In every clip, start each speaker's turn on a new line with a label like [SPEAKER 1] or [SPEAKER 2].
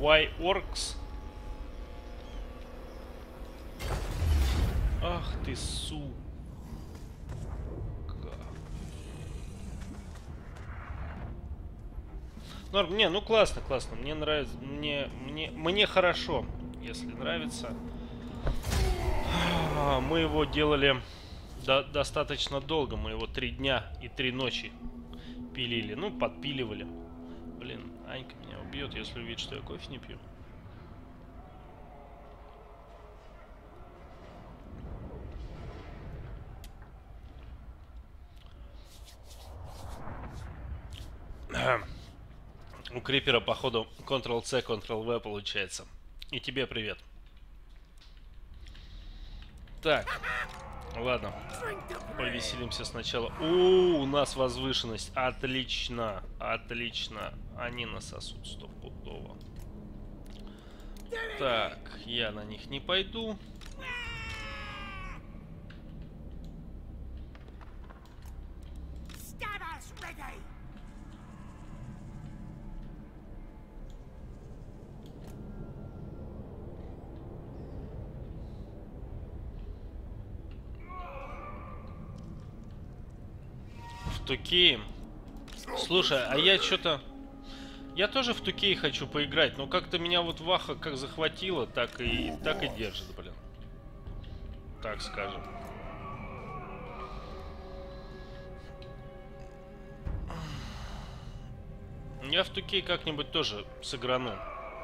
[SPEAKER 1] Why Orcs? Ах ты, сука. Норм, не, ну классно, классно. Мне нравится, мне хорошо, если нравится. Мы его делали достаточно долго. Мы его 3 дня и 3 ночи пилили. Ну, подпиливали. Блин, Анька меня убьет, если увидит, что я кофе не пью. У Крипера, походу, Ctrl-C, Ctrl-V получается. И тебе привет. Так, ладно. Повеселимся сначала. У нас возвышенность. Отлично, отлично. Они насосут стопудово. Так, я на них не пойду. В Тукее. Слушай, а я что-то... Я тоже в Тукее хочу поиграть, но как-то меня вот Ваха как захватило, так и держит, блин. Так скажем. Я в Тукее как-нибудь тоже сыграну.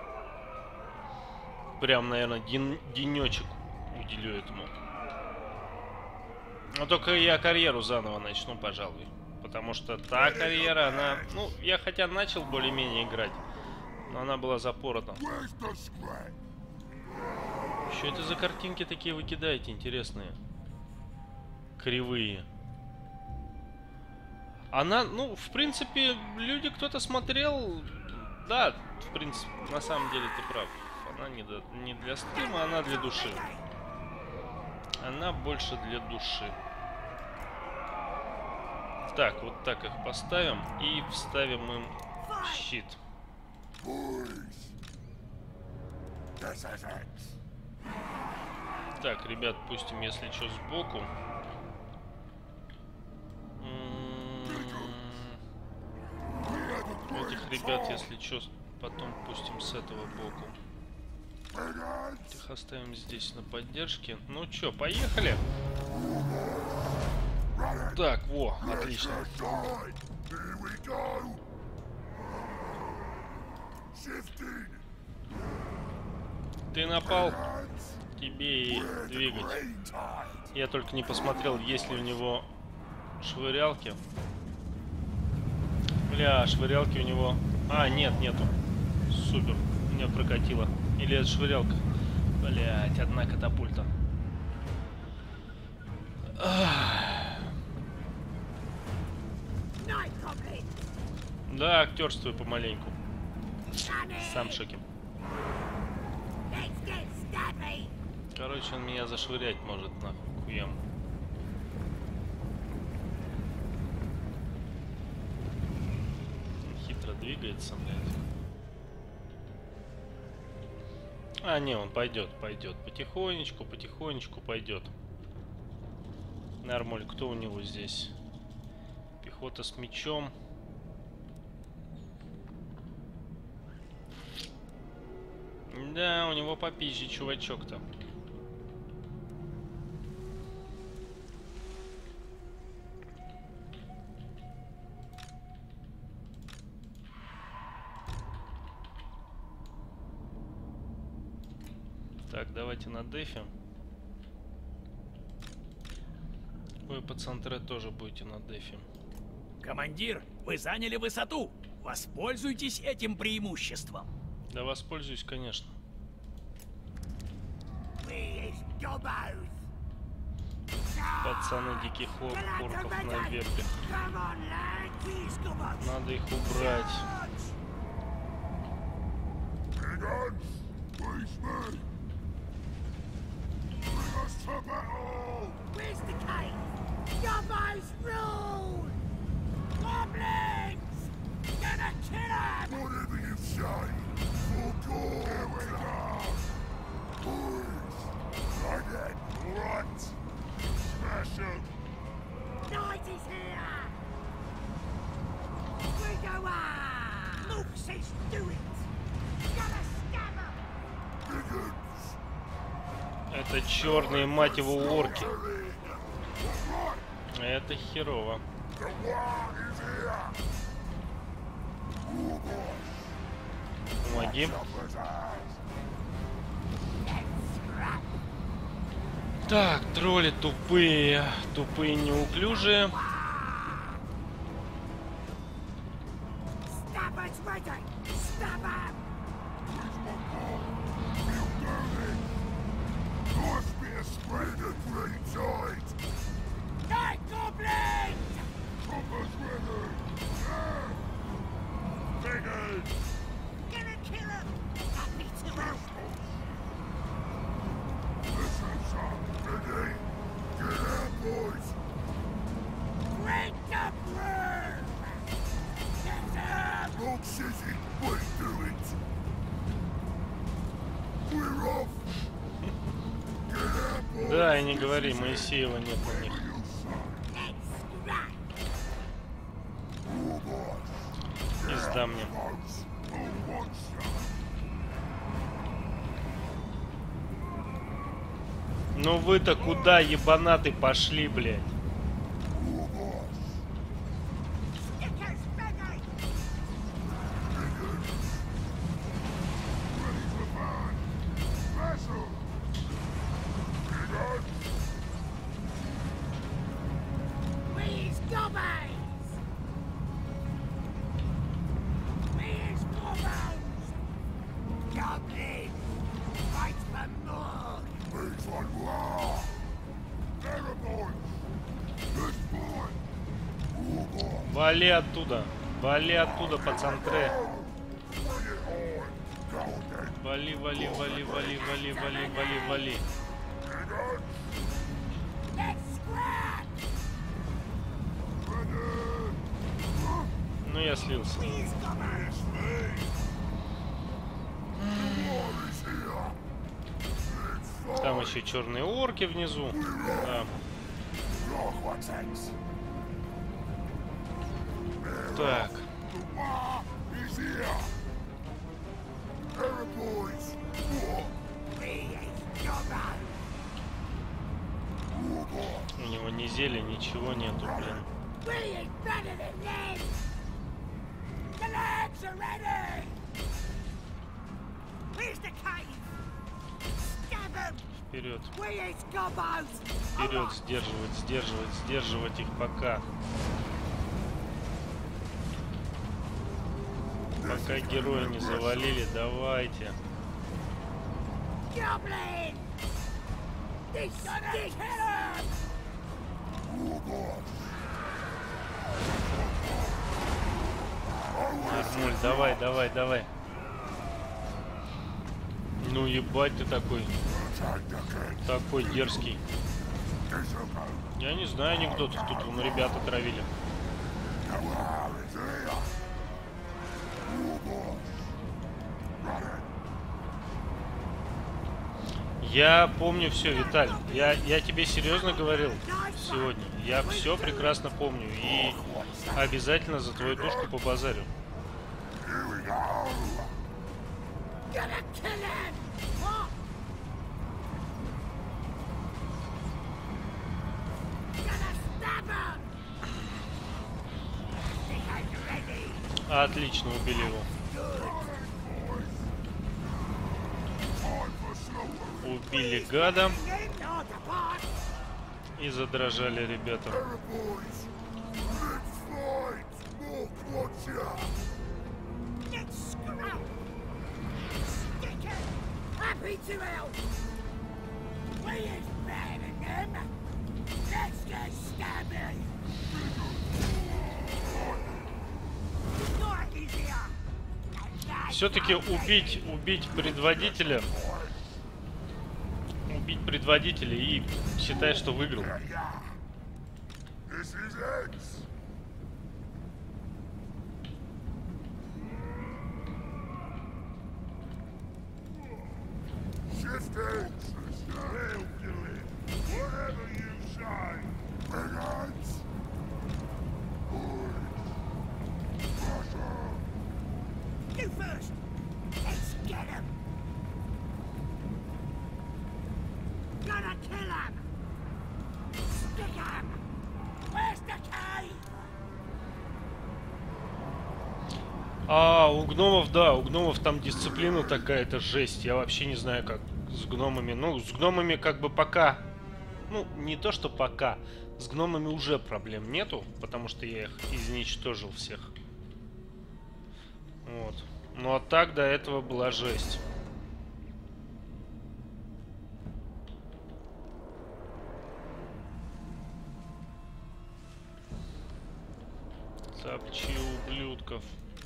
[SPEAKER 1] Прям, наверное, денечек уделю этому. Но только я карьеру заново начну, пожалуй. Потому что та карьера, она... Ну, я хотя начал более-менее играть, но она была запорота. Что это за картинки такие вы кидаете, интересные? Кривые. Она, ну, в принципе, люди, кто-то смотрел... Да, в принципе, на самом деле ты прав. Она не для стрима, она для души. Она больше для души. Так, вот так их поставим и вставим им щит. Так, ребят, пустим, если что, сбоку. Этих ребят, если что, потом пустим с этого боку. Их оставим здесь на поддержке. Ну чё, поехали? Так, во, отлично. Ты напал, тебе и двигать. Я только не посмотрел, есть ли у него швырялки. Бля, швырялки у него... А, нет, нету. Супер, меня прокатило. Или это швырялка? Блять, одна катапульта. Да, актерствую помаленьку. Сам в шоке. Короче, он меня зашвырять может нахуем. Хитро двигается, блядь. А, не, он пойдет, пойдет. Потихонечку, потихонечку пойдет. Нормаль, кто у него здесь? Пехота с мечом. Да, у него попизже чувачок-то. Так, давайте на дефе. Вы, пацантры, тоже будете на дефе.
[SPEAKER 2] Командир, вы заняли высоту. Воспользуйтесь этим преимуществом.
[SPEAKER 1] Да воспользуюсь, конечно. Пацаны диких орков на вепре. Надо их убрать. Это черные, мать его, орки. Это херово. Помоги. Так, тролли тупые. Тупые, неуклюжие. Да, и не говори, Моисеева нет на них. Пизда мне. Ну вы-то куда, ебанаты, пошли, блядь? Вали оттуда. Вали оттуда, пацантре. Вали, вали, вали, вали, вали, вали, вали, вали. Ну я слился. Там еще черные орки внизу. Да. Так. У него ни зелья, ничего нету, блин. Вперед. Вперед, сдерживать, сдерживать, сдерживать их пока. Пока герои не завалили, давайте. Нормуль, давай, давай, давай. Ну ебать ты такой. Такой дерзкий. Я не знаю анекдотов, тут вон ребята травили. Я помню все, Виталь. Я тебе серьезно говорил сегодня. Я все прекрасно помню. И обязательно за твою душку побазарю. Отлично, убили его. Убили гада. И задрожали ребята. Все-таки убить предводителя. Убить предводителя и считай, что выиграл. А, у гномов, да, у гномов там дисциплина такая-то жесть. Я вообще не знаю, как с гномами. Ну, с гномами как бы пока... Ну, не то, что пока. С гномами уже проблем нету, потому что я их изничтожил всех. Вот. Ну, а так до этого была жесть. Топчи ублюдков.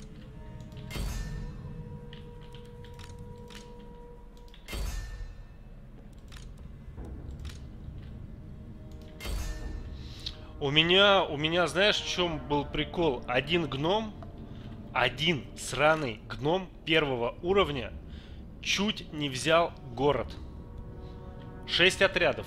[SPEAKER 1] У меня, знаешь, в чем был прикол? Один сраный гном первого уровня чуть не взял город. 6 отрядов.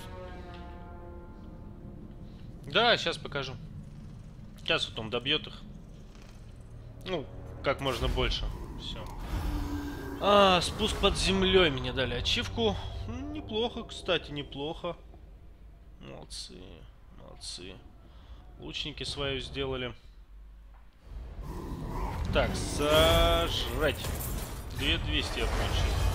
[SPEAKER 1] Да, сейчас покажу. Сейчас вот он добьет их. Ну, как можно больше. Все. А, спуск под землей мне дали ачивку. Неплохо, кстати, неплохо. Молодцы, молодцы. Лучники свою сделали. Так, сожрать. 2200 я получил.